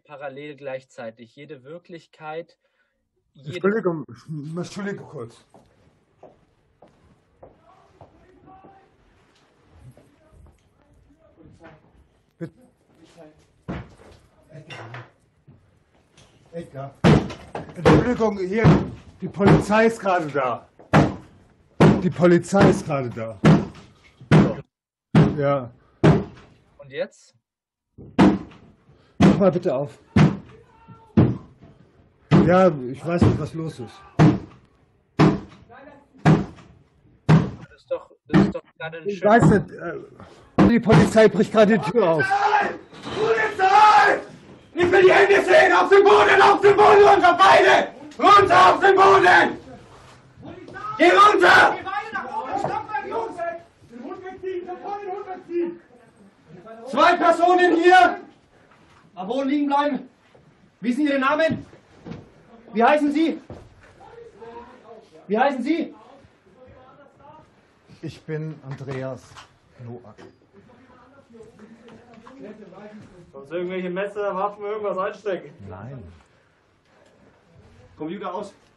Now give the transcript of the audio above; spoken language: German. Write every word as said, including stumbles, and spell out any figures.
parallel gleichzeitig. Jede Wirklichkeit. Jede Entschuldigung, Entschuldigung kurz. Bitte. Edgar. Entschuldigung, hier, die Polizei ist gerade da. Die Polizei ist gerade da. Ja. Und jetzt? Mach mal bitte auf. Ja, ich weiß nicht, was los ist. Das ist doch, das ist doch gerade ein Ich schöner... weiß nicht. äh, Die Polizei bricht gerade die Tür auf. Polizei! Ich will die Hände sehen! Auf den Boden! Auf den Boden! Runter! Beide! Runter auf den Boden! Geh runter! Geh beide nach oben! Stopp, Jungs! Den Hund wegziehen! Sofort den Hund wegziehen! Zwei Personen hier! Am Boden liegen bleiben! Wie sind Ihre Namen? Wie heißen Sie? Wie heißen Sie? Ich bin Andreas Noack. Sonst irgendwelche Messer, Waffen, irgendwas einstecken? Nein. Computer aus.